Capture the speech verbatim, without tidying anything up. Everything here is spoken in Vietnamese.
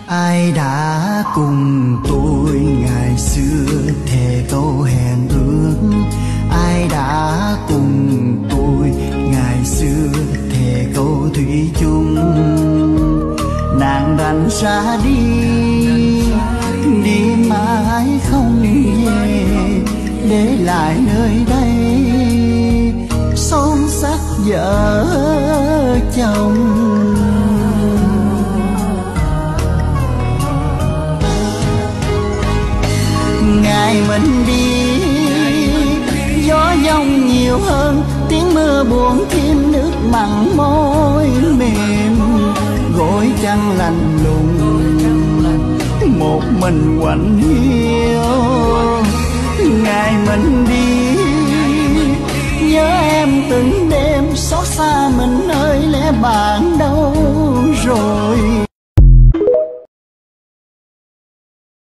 Ai đã cùng tôi ngày xưa thề câu hẹn ước, ai đã cùng tôi ngày xưa thề câu thủy chung. Nàng đành ra đi, đi mãi không về, để lại nơi đây son sắc vợ chồng. Ngày mình đi, gió giông nhiều hơn, tiếng mưa buồn thêm nước mặn môi mềm, gối chăn lạnh lùng một mình quạnh hiu. Ngày mình đi, nhớ em từng đêm, xót xa mình ơi lẽ bạn đâu rồi.